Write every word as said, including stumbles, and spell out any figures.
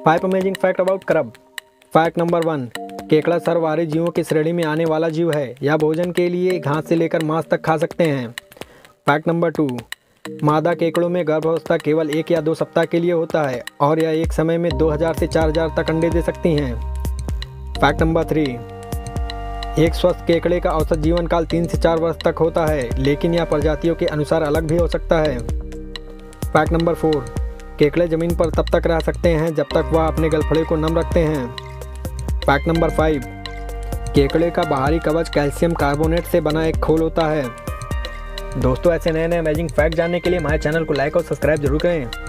Five amazing fact about crab. Fact number one, केकड़ा सर्वहारी जीवों की श्रेणी में आने वाला जीव है। यह भोजन के लिए घास से लेकर मांस तक खा सकते हैं। फैक्ट नंबर टू, मादा केकड़ों में गर्भावस्था केवल एक या दो सप्ताह के लिए होता है और यह एक समय में दो हज़ार से चार हज़ार तक अंडे दे सकती हैं। फैक्ट नंबर थ्री, एक स्वस्थ केकड़े का औसत जीवन काल तीन से चार वर्ष तक होता है, लेकिन यह प्रजातियों के अनुसार अलग भी हो सकता है। फैक्ट नंबर फोर, केकड़े जमीन पर तब तक रह सकते हैं जब तक वह अपने गलफड़े को नम रखते हैं। फैक्ट नंबर फाइव, केकड़े का बाहरी कवच कैल्शियम कार्बोनेट से बना एक खोल होता है। दोस्तों, ऐसे नए नए अमेजिंग फैक्ट जानने के लिए हमारे चैनल को लाइक और सब्सक्राइब जरूर करें।